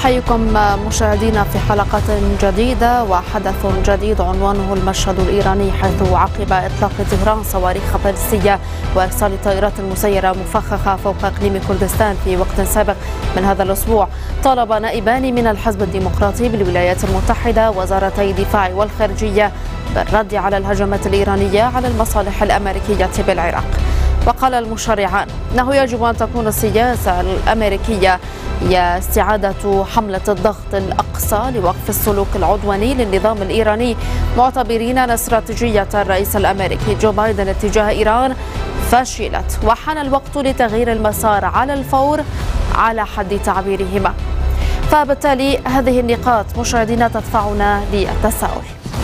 نحييكم مشاهدينا في حلقة جديدة وحدث جديد عنوانه المشهد الإيراني، حيث عقب إطلاق طهران صواريخ باليستية وإرسال طائرات مسيرة مفخخة فوق إقليم كردستان في وقت سابق من هذا الأسبوع، طالب نائبان من الحزب الديمقراطي بالولايات المتحدة وزارتي الدفاع والخارجية بالرد على الهجمات الإيرانية على المصالح الأمريكية بالعراق. وقال المشرعان أنه يجب أن تكون السياسة الأمريكية هي استعادة حملة الضغط الأقصى لوقف السلوك العدواني للنظام الإيراني، معتبرين أن استراتيجية الرئيس الأمريكي جو بايدن اتجاه إيران فشلت، وحان الوقت لتغيير المسار على الفور على حد تعبيرهما. فبالتالي هذه النقاط مشاهدينا تدفعنا للتساؤل: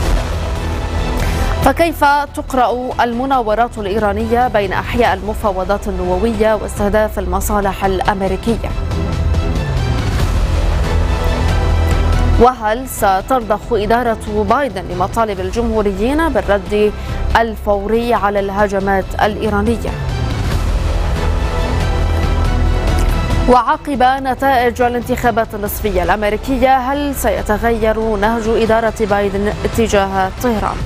فكيف تقرأ المناورات الإيرانية بين أحياء المفاوضات النووية واستهداف المصالح الأمريكية؟ وهل سترضخ إدارة بايدن لمطالب الجمهوريين بالرد الفوري على الهجمات الإيرانية؟ وعقب نتائج الانتخابات النصفية الأمريكية، هل سيتغير نهج إدارة بايدن اتجاه طهران؟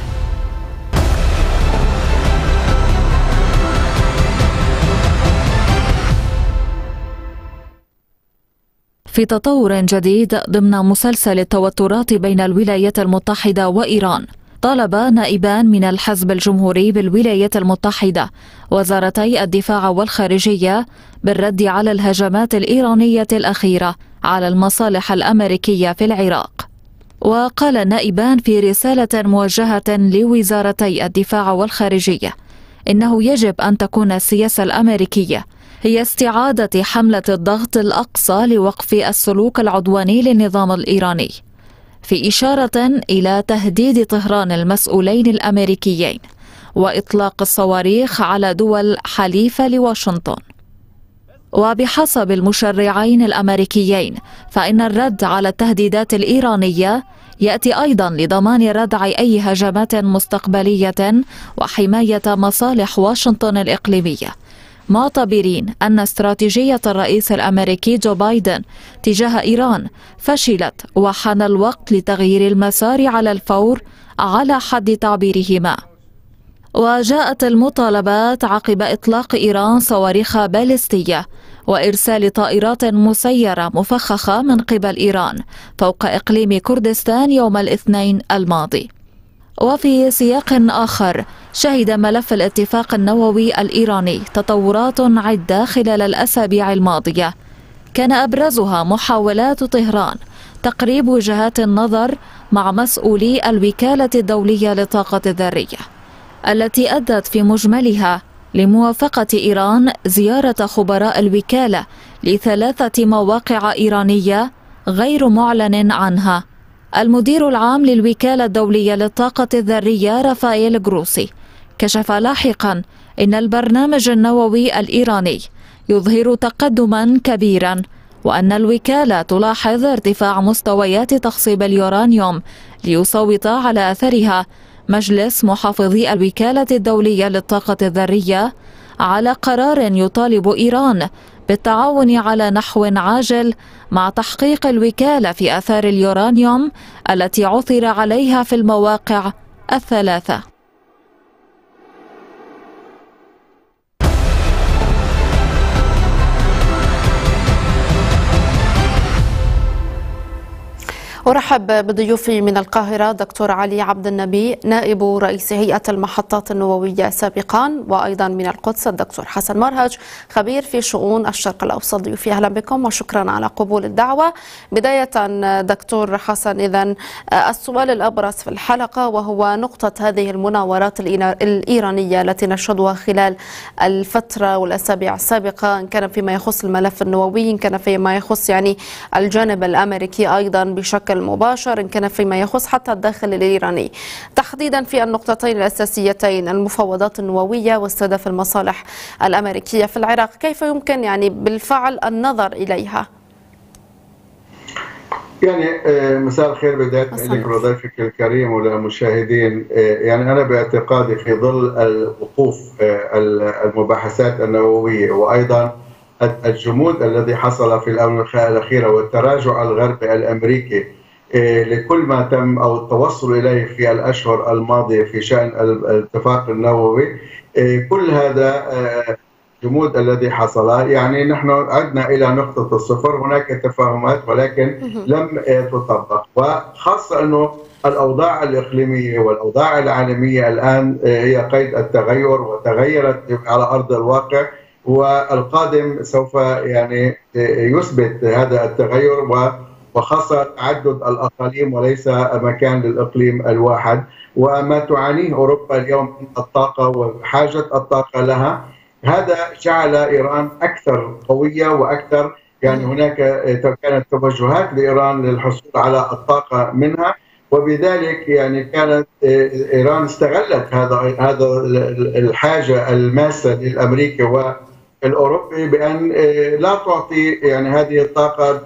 في تطور جديد ضمن مسلسل التوترات بين الولايات المتحدة وإيران، طالب نائبان من الحزب الجمهوري بالولايات المتحدة وزارتي الدفاع والخارجية بالرد على الهجمات الإيرانية الأخيرة على المصالح الأمريكية في العراق. وقال النائبان في رسالة موجهة لوزارتي الدفاع والخارجية إنه يجب أن تكون السياسة الأمريكية هي استعادة حملة الضغط الأقصى لوقف السلوك العدواني للنظام الإيراني، في إشارة إلى تهديد طهران المسؤولين الأمريكيين وإطلاق الصواريخ على دول حليفة لواشنطن. وبحسب المشرعين الأمريكيين، فإن الرد على التهديدات الإيرانية يأتي أيضا لضمان ردع أي هجمات مستقبلية وحماية مصالح واشنطن الإقليمية، معتبرين أن استراتيجية الرئيس الأمريكي جو بايدن تجاه إيران فشلت، وحان الوقت لتغيير المسار على الفور على حد تعبيرهما. وجاءت المطالبات عقب إطلاق إيران صواريخ باليستية وإرسال طائرات مسيرة مفخخة من قبل إيران فوق إقليم كردستان يوم الاثنين الماضي. وفي سياق آخر، شهد ملف الاتفاق النووي الإيراني تطورات عدة خلال الأسابيع الماضية، كان أبرزها محاولات طهران تقريب وجهات النظر مع مسؤولي الوكالة الدولية للطاقة الذرية، التي أدت في مجملها لموافقة إيران زيارة خبراء الوكالة ل3 مواقع إيرانية غير معلن عنها. المدير العام للوكالة الدولية للطاقة الذرية رافائيل جروسي كشف لاحقا إن البرنامج النووي الإيراني يظهر تقدما كبيرا، وأن الوكالة تلاحظ ارتفاع مستويات تخصيب اليورانيوم ليصوت على أثرها مجلس محافظي الوكالة الدولية للطاقة الذرية على قرار يطالب إيران بالتعاون على نحو عاجل مع تحقيق الوكالة في آثار اليورانيوم التي عثر عليها في المواقع ال3. أرحب بضيوفي من القاهرة دكتور علي عبد النبي، نائب رئيس هيئة المحطات النووية سابقا، وأيضا من القدس الدكتور حسن مرهج، خبير في شؤون الشرق الأوسط. ضيوفي أهلا بكم وشكرا على قبول الدعوة. بداية دكتور حسن، إذن السؤال الأبرز في الحلقة وهو نقطة هذه المناورات الإيرانية التي نشهدها خلال الفترة والأسابيع السابقة، إن كان فيما يخص الملف النووي، إن كان فيما يخص الجانب الأمريكي أيضا بشكل مباشر، إن كان فيما يخص حتى الداخل الإيراني، تحديدا في النقطتين الأساسيتين: المفاوضات النووية واستهداف المصالح الأمريكية في العراق. كيف يمكن بالفعل النظر إليها؟ مساء الخير بداية لك وضيفك الكريم وللمشاهدين. أنا باعتقادي في ظل الوقوف المباحثات النووية وأيضا الجمود الذي حصل في الآونة الأخيرة والتراجع الغربي الأمريكي لكل ما تم أو التوصل إليه في الأشهر الماضية في شأن الاتفاق النووي، كل هذا الجمود الذي حصل يعني نحن عدنا إلى نقطة الصفر. هناك تفاهمات ولكن لم تطبق، وخاصة أنه الأوضاع الإقليمية والأوضاع العالمية الآن هي قيد التغير وتغيرت على أرض الواقع، والقادم سوف يعني يثبت هذا التغير، وخاصة تعدد الأقاليم وليس مكان للإقليم الواحد. وما تعانيه أوروبا اليوم من الطاقة وحاجة الطاقة لها، هذا جعل إيران أكثر قوية وأكثر يعني هناك كانت توجهات لإيران للحصول على الطاقة منها، وبذلك يعني كانت إيران استغلت هذا الحاجة الماسة للأمريكي والأوروبي بأن لا تعطي يعني هذه الطاقة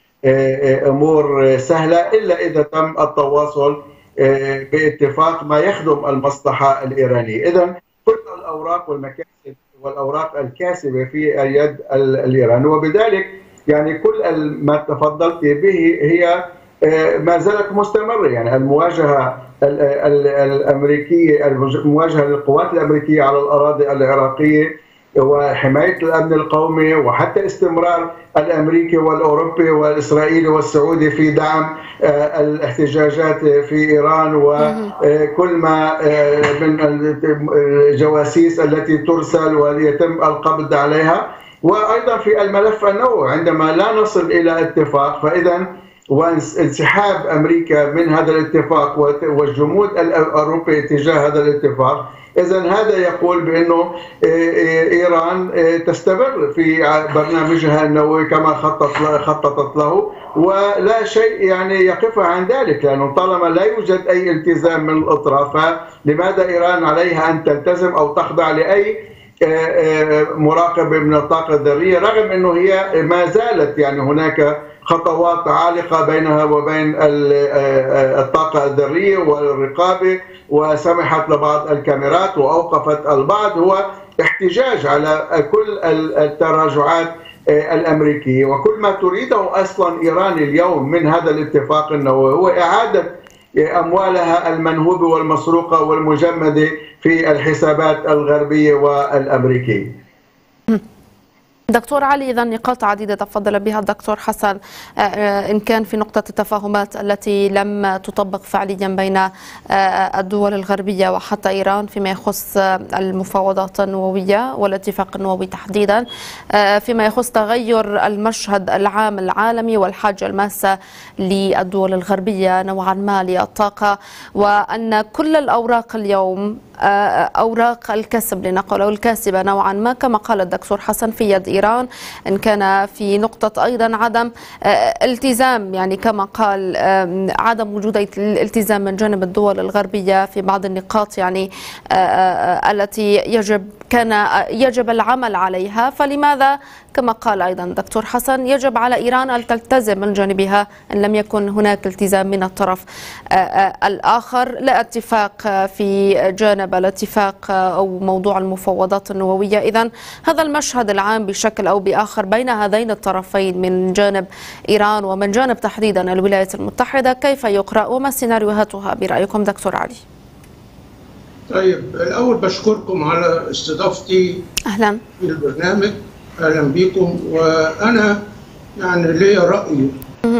بأمور سهلة إلا إذا تم التواصل باتفاق ما يخدم المصلحة الإيرانية. إذن كل الأوراق والمكاسب والأوراق الكاسبة في اليد الإيراني، وبذلك يعني كل ما تفضلت به هي ما زالت مستمرة. يعني المواجهة الأمريكية، المواجهة للقوات الأمريكية على الأراضي العراقية وحماية الأمن القومي، وحتى استمرار الأمريكي والأوروبي والإسرائيلي والسعودي في دعم الاحتجاجات في إيران، وكل ما من الجواسيس التي ترسل ويتم القبض عليها. وأيضا في الملف النووي عندما لا نصل إلى اتفاق، فإذا وانسحاب أمريكا من هذا الاتفاق والجمود الأوروبي تجاه هذا الاتفاق، إذن هذا يقول بأنه إيران تستمر في برنامجها النووي كما خططت له، ولا شيء يعني يقفها عن ذلك، لأنه طالما لا يوجد أي التزام من الأطراف، فلماذا إيران عليها أن تلتزم أو تخضع لأي مراقبة من الطاقة الذرية، رغم أنه هي ما زالت يعني هناك خطوات عالقة بينها وبين الطاقة الذرية والرقابة، وسمحت لبعض الكاميرات وأوقفت البعض. هو احتجاج على كل التراجعات الأمريكية، وكل ما تريده أصلا إيران اليوم من هذا الاتفاق النووي هو إعادة أموالها المنهوبة والمسروقة والمجمدة في الحسابات الغربية والأمريكية. دكتور علي، إذا نقاط عديدة تفضل بها الدكتور حسن، إن كان في نقطة التفاهمات التي لم تطبق فعليا بين الدول الغربية وحتى إيران فيما يخص المفاوضات النووية والاتفاق النووي تحديدا، فيما يخص تغير المشهد العام العالمي والحاجة الماسة للدول الغربية نوعا ما للطاقة، وأن كل الأوراق اليوم أوراق الكسب لنقل أو الكاسبة نوعا ما كما قال الدكتور حسن في يد إيران، إن كان في نقطة أيضا عدم التزام، يعني كما قال عدم وجود الالتزام من جانب الدول الغربية في بعض النقاط يعني التي يجب العمل عليها، فلماذا كما قال أيضا الدكتور حسن يجب على إيران أن تلتزم من جانبها إن لم يكن هناك التزام من الطرف الآخر؟ لا اتفاق في جانب الاتفاق أو موضوع المفاوضات النووية. إذن هذا المشهد العام بشكل أو بآخر بين هذين الطرفين من جانب إيران ومن جانب تحديدا الولايات المتحدة كيف يقرأ وما سيناريوهاتها برأيكم دكتور علي؟ طيب، الأول بشكركم على استضافتي أهلا في البرنامج. أهلا بكم. وأنا يعني لي رأي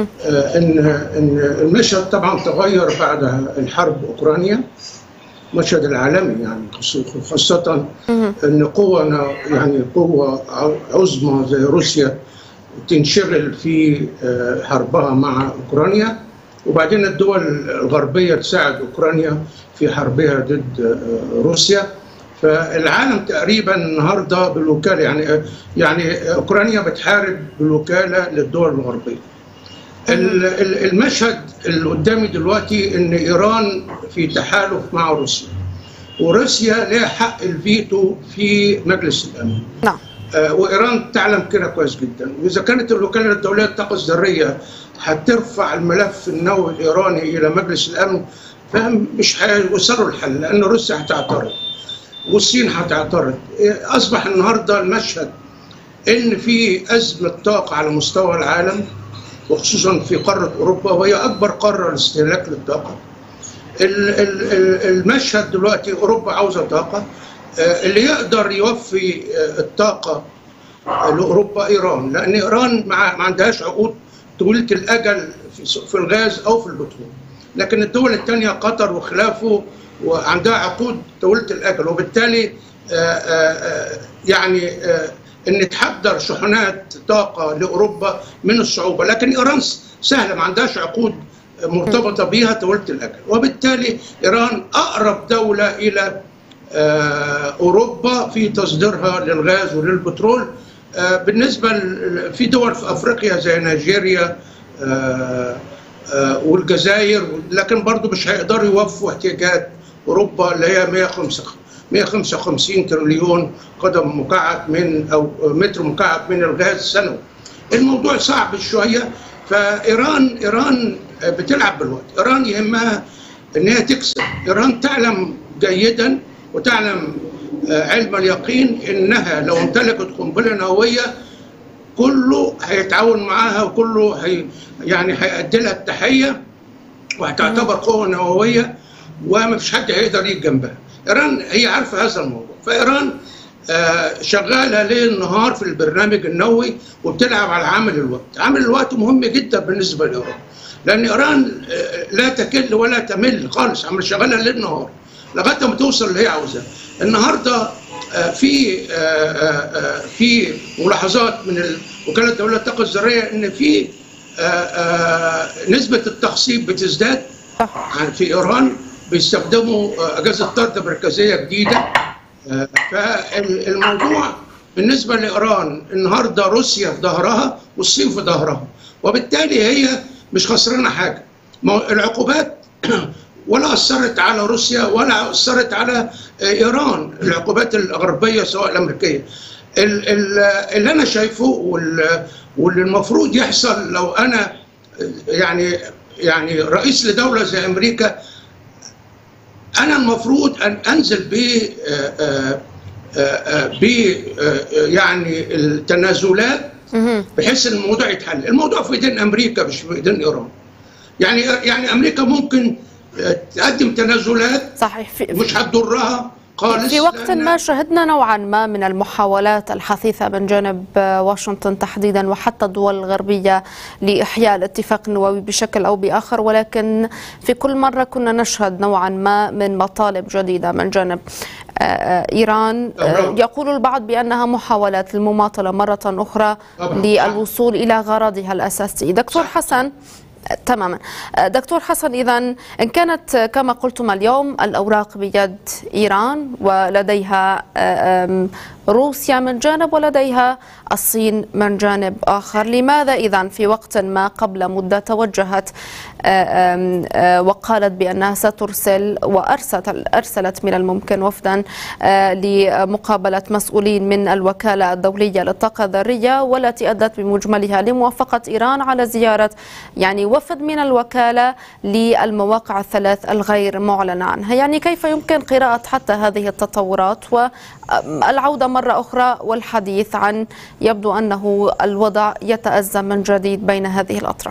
إن المشهد طبعا تغير بعد الحرب أوكرانيا، المشهد العالمي يعني، خاصة إن قوة عظمى زي روسيا تنشغل في حربها مع أوكرانيا، وبعدين الدول الغربية تساعد أوكرانيا في حربها ضد روسيا. فالعالم تقريبا النهارده بالوكاله، يعني اوكرانيا بتحارب بالوكاله للدول الغربيه. المشهد اللي قدامي دلوقتي ان ايران في تحالف مع روسيا، وروسيا لها حق الفيتو في مجلس الامن. نعم. وايران تعلم كده كويس جدا، واذا كانت الوكاله الدوليه للطاقه الذريه هترفع الملف النووي الايراني الى مجلس الامن، فمش هيوصلوا الحل، لان روسيا هتعترض والصين هتعترض. اصبح النهارده المشهد إن في أزمة طاقة على مستوى العالم، وخصوصا في قارة أوروبا، وهي أكبر قارة لاستهلاك للطاقة. المشهد دلوقتي أوروبا عاوزة طاقة، اللي يقدر يوفي الطاقة لأوروبا إيران، لأن إيران ما عندهاش عقود طويلة الأجل في الغاز أو في البترول، لكن الدول الثانية قطر وخلافه وعندها عقود طويلة الأجل، وبالتالي يعني ان تحضر شحنات طاقه لاوروبا من الصعوبه، لكن ايران سهله ما عندهاش عقود مرتبطه بها طويله الاجل، وبالتالي ايران اقرب دوله الى اوروبا في تصديرها للغاز وللبترول. بالنسبه في دول في افريقيا زي نيجيريا والجزائر، لكن برضو مش هيقدروا يوفوا احتياجات اوروبا اللي هي 155 تريليون قدم مكعب او متر مكعب من الغاز سنوي. الموضوع صعب شويه، فايران بتلعب بالوقت، ايران يهمها ان هي تكسب، ايران تعلم جيدا وتعلم علم اليقين انها لو امتلكت قنبله نوويه كله هيتعاون معاها، وكله يعني هيأدي لها التحيه وهتعتبر قوه نوويه وما فيش حد هيقدر يجي جنبها. ايران هي عارفه هذا الموضوع، فايران شغاله ليل نهار في البرنامج النووي وبتلعب على عامل الوقت. عامل الوقت مهم جدا بالنسبه لايران، لان ايران لا تكل ولا تمل خالص، عمل شغاله ليل نهار لغايه ما توصل اللي هي عاوزاه. النهارده في ملاحظات من وكاله دولة الطاقه الذريه ان في نسبه التخصيب بتزداد في ايران، بيستخدموا اجهزه طرد مركزيه جديده. فالموضوع بالنسبه لايران النهارده روسيا في ظهرها والصين في ظهرها، وبالتالي هي مش خسرانه حاجه. العقوبات ولا اثرت على روسيا ولا اثرت على ايران، العقوبات الغربيه سواء الامريكيه. اللي انا شايفه واللي المفروض يحصل لو انا يعني رئيس لدوله زي امريكا، انا المفروض ان انزل ب يعني التنازلات بحيث ان الموضوع يتحل. الموضوع في ايدين امريكا مش في ايدين ايران. يعني امريكا ممكن تقدم تنازلات صحيح مش هتضرها خالص. في وقت ما شهدنا نوعا ما من المحاولات الحثيثة من جانب واشنطن تحديدا وحتى الدول الغربية لإحياء الاتفاق النووي بشكل أو بآخر، ولكن في كل مرة كنا نشهد نوعا ما من مطالب جديدة من جانب إيران. يقول البعض بأنها محاولات للمماطلة مرة أخرى للوصول إلى غرضها الأساسي. دكتور حسن، تماما دكتور حسن، إذا إن كانت كما قلتم اليوم الأوراق بيد إيران ولديها روسيا من جانب ولديها الصين من جانب آخر، لماذا إذا في وقت ما قبل مدة توجهت وقالت بأنها سترسل وأرسلت من الممكن وفدا لمقابلة مسؤولين من الوكالة الدولية للطاقة الذرية، والتي أدت بمجملها لموافقة إيران على زيارة يعني وفد من الوكالة للمواقع الثلاث الغير معلن عنها؟ يعني كيف يمكن قراءة حتى هذه التطورات والعودة مرة أخرى والحديث عن يبدو أنه الوضع يتأزم من جديد بين هذه الأطراف؟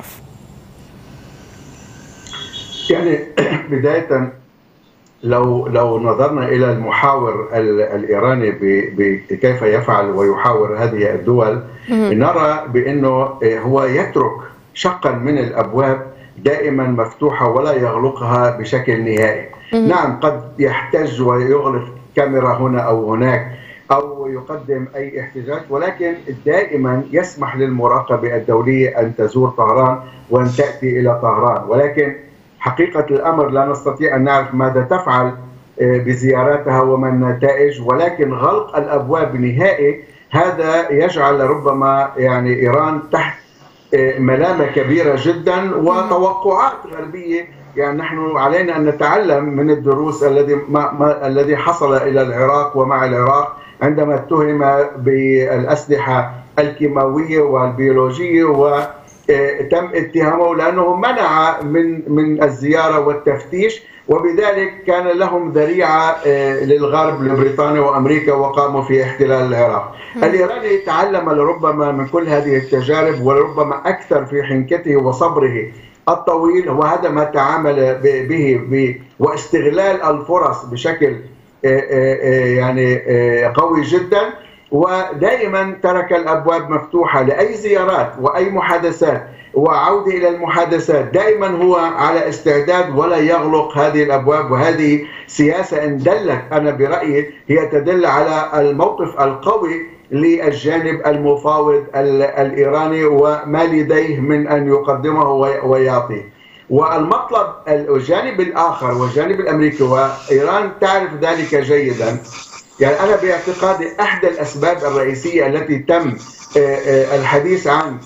يعني بداية لو نظرنا إلى المحاور الإيراني بكيف يفعل ويحاور هذه الدول، نرى بأنه هو يترك شقا من الأبواب دائما مفتوحة ولا يغلقها بشكل نهائي. نعم، قد يحتج ويغلق كاميرا هنا أو هناك أو يقدم أي احتجاج، ولكن دائما يسمح للمراقبة الدولية أن تزور طهران وأن تأتي إلى طهران، ولكن حقيقة الأمر لا نستطيع أن نعرف ماذا تفعل بزياراتها وما النتائج، ولكن غلق الأبواب نهائي هذا يجعل ربما يعني إيران تحت ملامة كبيرة جدا وتوقعات غربية. يعني نحن علينا أن نتعلم من الدروس الذي حصل إلى العراق ومع العراق عندما اتهم بالأسلحة الكيماوية والبيولوجية تم اتهامه لأنه منع من الزيارة والتفتيش، وبذلك كان لهم ذريعة للغرب لبريطانيا وأمريكا وقاموا في احتلال العراق. الإيراني تعلم لربما من كل هذه التجارب، ولربما أكثر في حنكته وصبره الطويل، وهذا ما تعامل به واستغلال الفرص بشكل يعني قوي جدا، ودائما ترك الأبواب مفتوحة لأي زيارات وأي محادثات وعودة إلى المحادثات. دائما هو على استعداد ولا يغلق هذه الأبواب، وهذه سياسة إن دلت أنا برأيي هي تدل على الموقف القوي للجانب المفاوض الإيراني وما لديه من أن يقدمه ويعطيه. والمطلب الجانب الآخر والجانب الأمريكي، وإيران تعرف ذلك جيدا، يعني أنا باعتقادي أحد الأسباب الرئيسية التي تم الحديث عن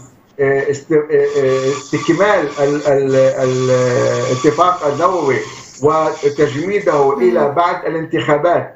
استكمال الاتفاق النووي وتجميده إلى بعد الانتخابات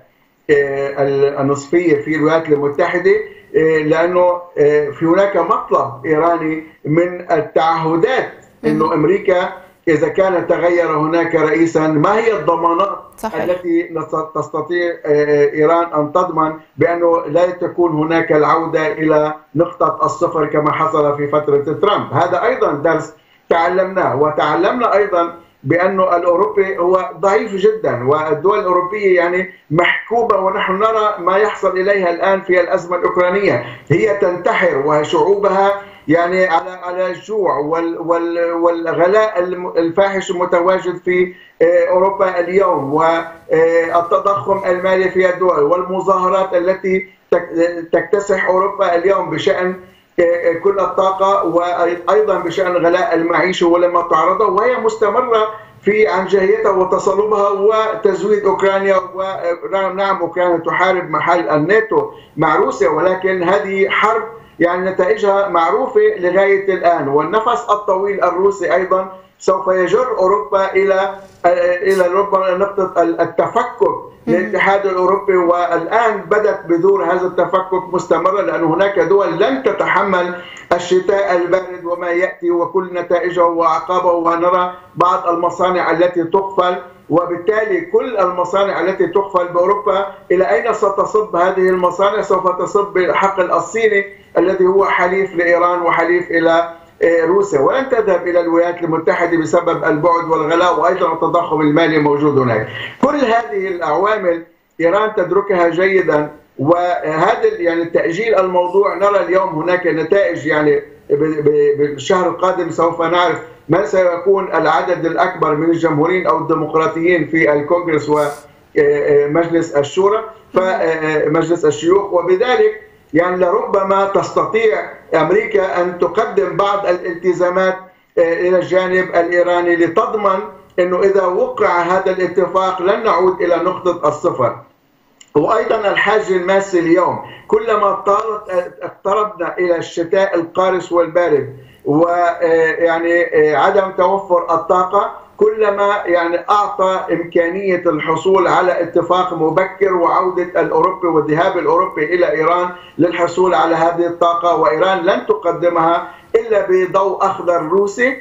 النصفية في الولايات المتحدة، لأنه في هناك مطلب إيراني من التعهدات أنه أمريكا إذا كان تغير هناك رئيسا ما هي الضمانات التي تستطيع إيران أن تضمن بأنه لا تكون هناك العودة إلى نقطة الصفر كما حصل في فترة ترامب. هذا أيضا درس تعلمناه، وتعلمنا أيضا بأنه الأوروبي هو ضعيف جدا، والدول الأوروبية يعني محكومة، ونحن نرى ما يحصل إليها الآن في الأزمة الأوكرانية، هي تنتحر وشعوبها يعني على الجوع والغلاء الفاحش المتواجد في أوروبا اليوم، والتضخم المالي في الدول، والمظاهرات التي تكتسح أوروبا اليوم بشأن كل الطاقة، وأيضا بشأن غلاء المعيشة ولما تعرضه، وهي مستمرة في عنجهيتها وتصلبها وتزويد أوكرانيا. ونعم أوكرانيا تحارب محل الناتو مع روسيا، ولكن هذه حرب يعني نتائجها معروفة لغاية الآن، والنفس الطويل الروسي أيضا سوف يجر أوروبا إلى ربما نقطة التفكك للاتحاد الأوروبي، والآن بدأت بذور هذا التفكك مستمرة، لأن هناك دول لن تتحمل الشتاء البارد وما يأتي وكل نتائجه وعقابه، ونرى بعض المصانع التي تقفل، وبالتالي كل المصانع التي تقفل بأوروبا إلى أين ستصب هذه المصانع؟ سوف تصب بالحقل الصيني الذي هو حليف لإيران وحليف إلى روسيا، ولن تذهب إلى الولايات المتحدة بسبب البعد والغلاء، وأيضا التضخم المالي موجود هناك. كل هذه العوامل إيران تدركها جيدا، وهذا يعني تأجيل الموضوع. نرى اليوم هناك نتائج، يعني بالشهر القادم سوف نعرف ما سيكون العدد الأكبر من الجمهوريين أو الديمقراطيين في الكونغرس ومجلس الشورى فمجلس الشيوخ، وبذلك يعني لربما تستطيع أمريكا أن تقدم بعض الالتزامات إلى الجانب الإيراني لتضمن أنه إذا وقع هذا الاتفاق لن نعود إلى نقطة الصفر. وأيضا الحاج الماسي اليوم كلما اقتربنا إلى الشتاء القارس والبارد ويعني عدم توفر الطاقة، كلما يعني أعطى إمكانية الحصول على اتفاق مبكر وعودة الأوروبي والذهاب الأوروبي إلى إيران للحصول على هذه الطاقة، وإيران لن تقدمها إلا بضوء أخضر روسي،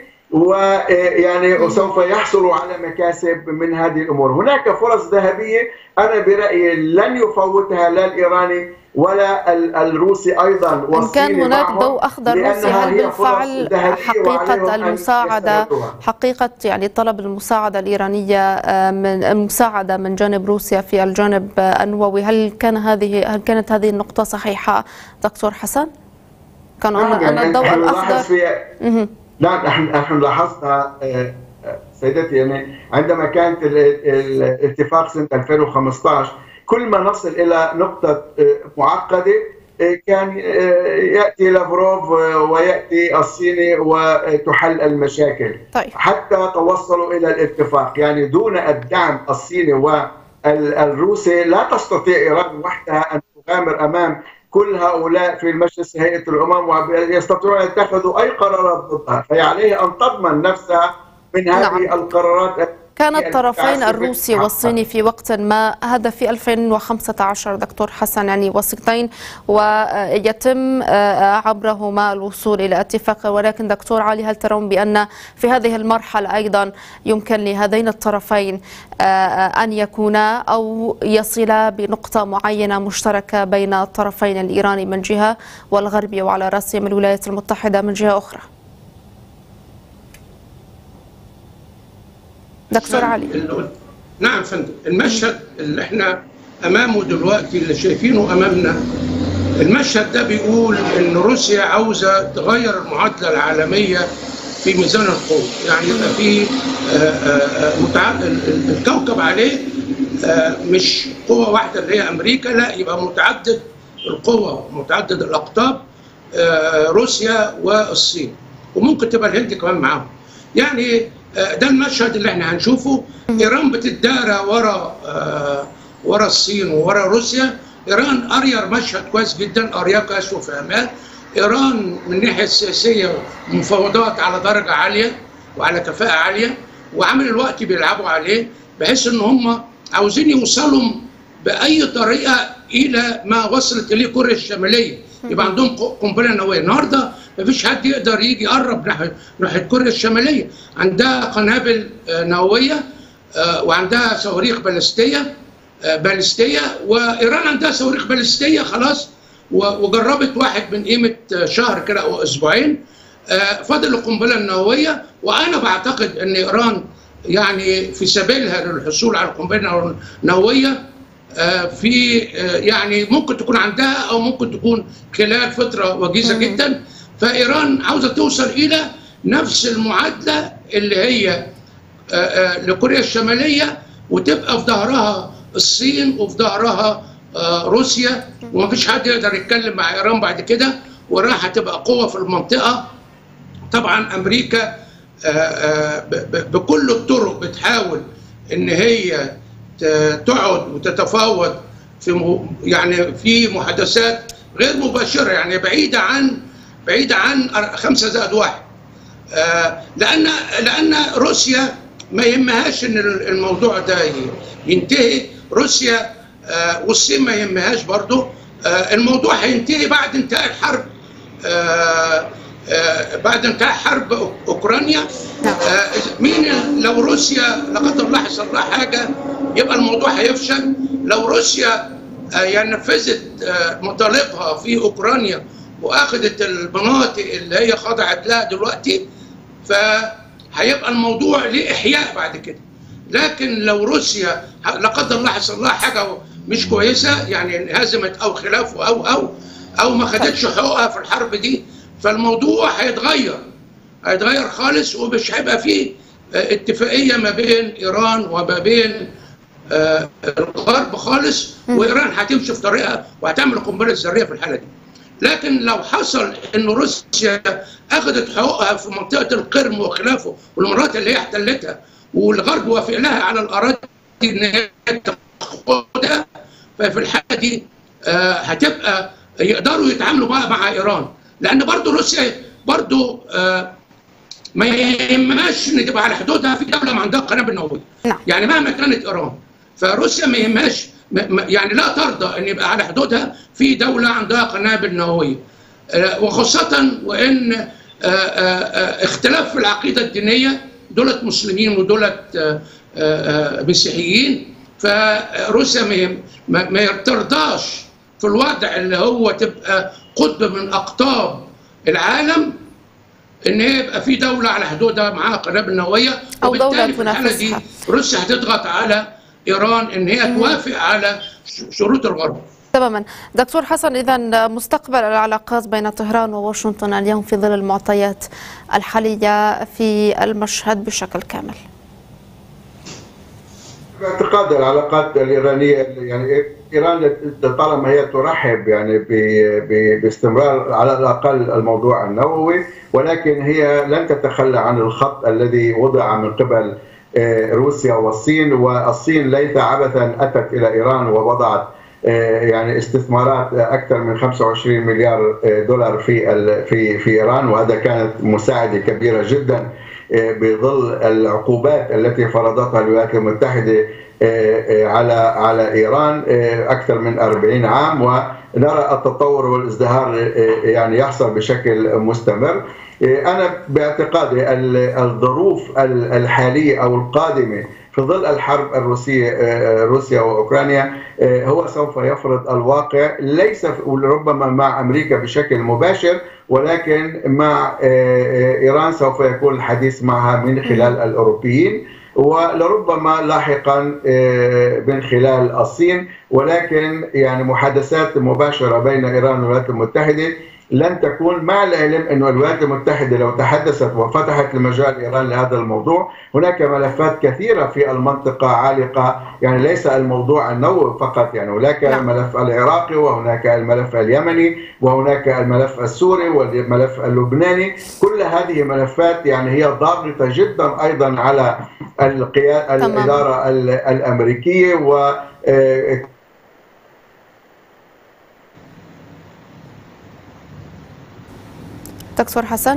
ويعني سوف يحصلوا على مكاسب من هذه الأمور. هناك فرص ذهبية أنا برأيي لن يفوتها لا الإيراني ولا الروسي أيضا والصيني. إن كان هناك ضوء أخضر روسي، هل بالفعل حقيقة المساعدة، حقيقة يعني طلب المساعدة الإيرانية من المساعدة من جانب روسيا في الجانب النووي، هل كانت هذه النقطة صحيحة دكتور حسن؟ كان أن الضوء الأخضر نعم، نحن لاحظنا سيدتي يعني عندما كانت الاتفاق سنة 2015 كل ما نصل إلى نقطة معقدة كان يأتي لافروف ويأتي الصيني وتحل المشاكل. طيب. حتى توصلوا إلى الاتفاق، يعني دون الدعم الصيني والروسي لا تستطيع إيران وحدها أن تغامر أمام كل هؤلاء في المجلس هيئة الأمم ويستطيعون أن يتخذوا أي قرارات ضدها، فهي عليه أن تضمن نفسها من هذه القرارات كان الطرفين الروسي والصيني في وقت ما، هذا في 2015 دكتور حسن، يعني وسيطين ويتم عبرهما الوصول إلى اتفاق، ولكن دكتور علي هل ترون بأن في هذه المرحلة أيضا يمكن لهذين الطرفين أن يكونا أو يصلا بنقطة معينة مشتركة بين الطرفين الإيراني من جهة والغربي وعلى رأسهم الولايات المتحدة من جهة أخرى؟ دكتور علي. نعم فندم، المشهد اللي احنا امامه دلوقتي اللي شايفينه امامنا، المشهد ده بيقول ان روسيا عاوزه تغير المعادله العالميه في ميزان القوه، يعني يبقى في الكوكب عليه مش قوه واحده اللي هي امريكا، لا يبقى متعدد القوى متعدد الاقطاب، روسيا والصين، وممكن تبقى الهند كمان معاهم. يعني ده المشهد اللي احنا هنشوفه. ايران بتدارى ورا الصين وورا روسيا. ايران قاريه مشهد كويس جدا، قاريه كويس وفاهماه. ايران من الناحيه السياسيه مفاوضات على درجه عاليه وعلى كفاءه عاليه، وعامل الوقت بيلعبوا عليه بحيث ان هم عاوزين يوصلوا باي طريقه الى ما وصلت اليه كوريا الشماليه، يبقى عندهم قنبله نوويه. النهارده مفيش حد يقدر يجي يقرب ناحيه كوريا الشماليه، عندها قنابل نوويه وعندها صواريخ باليستيه، وايران عندها صواريخ باليستيه خلاص، وجربت واحد من قيمه شهر كده او اسبوعين. فاضل القنبله النوويه، وانا بعتقد ان ايران يعني في سبيلها للحصول على القنبله النوويه، في يعني ممكن تكون عندها او ممكن تكون خلال فتره وجيزه جدا. فايران عاوزه توصل الى نفس المعادله اللي هي لكوريا الشماليه، وتبقى في ظهرها الصين وفي ظهرها روسيا، ومفيش حد يقدر يتكلم مع ايران بعد كده، وراح هتبقى قوه في المنطقه. طبعا امريكا بكل الطرق بتحاول ان هي تقعد وتتفاوض في محادثات غير مباشره، يعني بعيده عن 5+1، لان روسيا ما يهمهاش ان الموضوع ده ينتهي. روسيا والصين ما يهمهاش برضه. الموضوع هينتهي بعد انتهاء الحرب، بعد انتهاء حرب اوكرانيا. مين لو روسيا لا قدر الله حصل لها حاجه يبقى الموضوع هيفشل. لو روسيا نفذت مطالبها في اوكرانيا واخذت المناطق اللي هي خضعت لها دلوقتي، فهيبقى الموضوع ليه احياء بعد كده. لكن لو روسيا لا قدر الله حصل لها حاجه مش كويسه، يعني انهزمت او خلافه او ما خدتش حقوقها في الحرب دي، فالموضوع هيتغير خالص، ومش هيبقى فيه اتفاقيه ما بين ايران وما بين الغرب خالص، وايران هتمشي في طريقها وهتعمل القنبله الذريه في الحاله دي. لكن لو حصل ان روسيا اخذت حقوقها في منطقه القرم وخلافه والمناطق اللي هي احتلتها، والغرب وافق لها على الاراضي ان هي تاخدها، ففي الحاله دي هتبقى يقدروا يتعاملوا بقى مع ايران، لان برضه روسيا برضه ما يهمهاش ان تبقى على حدودها في دوله ما عندها قنابل نوويه. يعني مهما كانت ايران، فروسيا ما يهمهاش، يعني لا ترضى ان يبقى على حدودها في دوله عندها قنابل نوويه، وخاصه وان اختلاف في العقيده الدينيه، دولة مسلمين ودولة مسيحيين، فروسيا ما ترضاش في الوضع اللي هو تبقى قطب من اقطاب العالم ان هي يبقى في دوله على حدودها معاها قنابل نوويه، وبالتالي في الحاله دي روسيا هتضغط على ايران ان هي توافق على شروط الغرب. تماما. دكتور حسن، اذا مستقبل العلاقات بين طهران وواشنطن اليوم في ظل المعطيات الحاليه في المشهد بشكل كامل؟ باعتقاد العلاقات الايرانيه، يعني ايران طالما هي ترحب يعني باستمرار على الاقل الموضوع النووي، ولكن هي لن تتخلى عن الخط الذي وضع من قبل روسيا والصين. والصين ليس عبثا اتت الى ايران ووضعت يعني استثمارات اكثر من 25 مليار دولار في ايران، وهذا كانت مساعده كبيره جدا بظل العقوبات التي فرضتها الولايات المتحدة على إيران أكثر من 40 عام، ونرى التطور والازدهار يعني يحصل بشكل مستمر. أنا باعتقادي الظروف الحالية أو القادمة في ظل الحرب الروسية روسيا وأوكرانيا هو سوف يفرض الواقع، ليس ربما مع أمريكا بشكل مباشر، ولكن مع إيران سوف يكون الحديث معها من خلال الأوروبيين، ولربما لاحقا من خلال الصين. ولكن يعني محادثات مباشرة بين إيران والولايات المتحدة لن تكون، مع العلم أن الولايات المتحدة لو تحدثت وفتحت المجال إيران لهذا الموضوع، هناك ملفات كثيرة في المنطقة عالقة، يعني ليس الموضوع النووي فقط، يعني هناك الملف العراقي، وهناك الملف اليمني، وهناك الملف السوري والملف اللبناني. كل هذه ملفات يعني هي ضاغطة جدا أيضا على الإدارة الأمريكية. و دكتور حسن،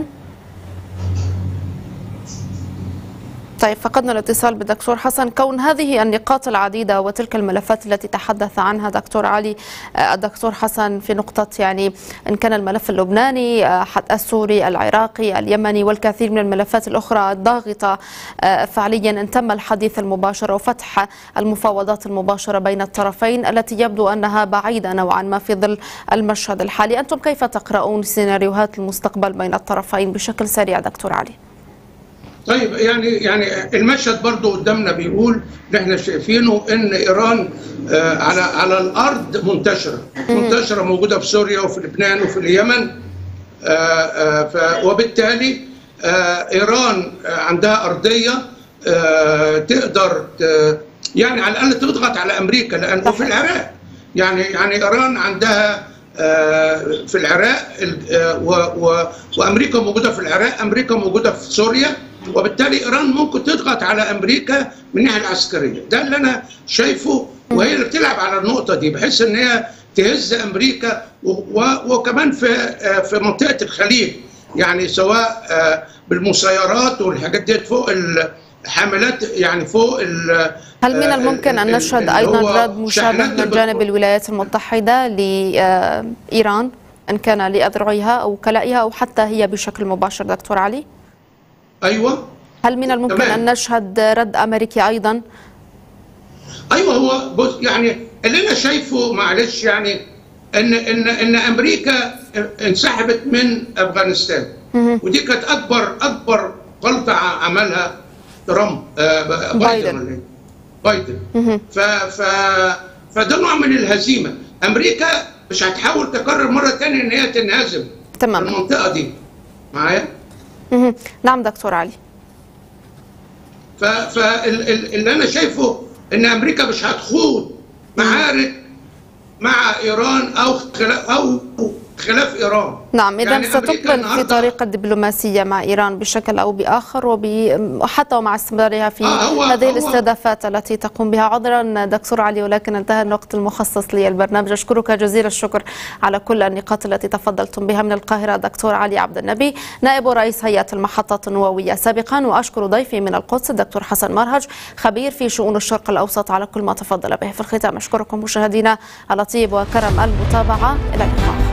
طيب فقدنا الاتصال بالدكتور حسن. كون هذه النقاط العديدة وتلك الملفات التي تحدث عنها دكتور علي، الدكتور حسن في نقطة يعني إن كان الملف اللبناني، السوري، العراقي، اليمني، والكثير من الملفات الأخرى الضاغطة فعليا، إن تم الحديث المباشر وفتح المفاوضات المباشرة بين الطرفين التي يبدو أنها بعيدة نوعا ما في ظل المشهد الحالي، أنتم كيف تقرؤون سيناريوهات المستقبل بين الطرفين بشكل سريع دكتور علي؟ طيب يعني المشهد برضو قدامنا بيقول اللي احنا شايفينه ان ايران على الارض منتشره موجوده في سوريا وفي لبنان وفي اليمن، وبالتالي ايران عندها ارضيه تقدر يعني على الاقل تضغط على امريكا، لانه في العراق يعني ايران عندها في العراق وامريكا موجوده في العراق، امريكا موجوده في سوريا، وبالتالي ايران ممكن تضغط على امريكا من الناحيه العسكريه. ده اللي انا شايفه، وهي اللي بتلعب على النقطه دي بحيث ان هي تهز امريكا، وكمان في منطقه الخليج، يعني سواء بالمسيرات والحاجات دي فوق الحاملات، يعني فوق هل من الممكن ان نشهد ايضا رد مشابه من جانب الولايات المتحده لايران ان كان لاذرعها او كلائها او حتى هي بشكل مباشر دكتور علي؟ ايوه. هل من الممكن ان نشهد رد امريكي ايضا؟ ايوه، هو بص يعني اللي انا شايفه معلش يعني ان امريكا انسحبت من افغانستان، ودي كانت اكبر غلطه عملها ترامب بايدن. فده نوع من الهزيمه. امريكا مش هتحاول تكرر مره ثانيه ان هي تنهزم تمام المنطقه دي معايا. نعم دكتور علي. فاللي انا شايفه ان امريكا مش هتخوض معارك مع ايران او خلاف ايران. نعم، اذا يعني ستقبل في طريق الدبلوماسيه مع ايران بشكل او باخر، وحتى ومع استمرارها في هذه الاستهدافات التي تقوم بها. عذرا دكتور علي، ولكن انتهى الوقت المخصص للبرنامج. اشكرك جزيل الشكر على كل النقاط التي تفضلتم بها. من القاهره دكتور علي عبد النبي، نائب رئيس هيئه المحطات النوويه سابقا، واشكر ضيفي من القدس الدكتور حسن مرهج، خبير في شؤون الشرق الاوسط، على كل ما تفضل به. في الختام اشكركم مشاهدينا على طيب وكرم المتابعه. الى اللقاء.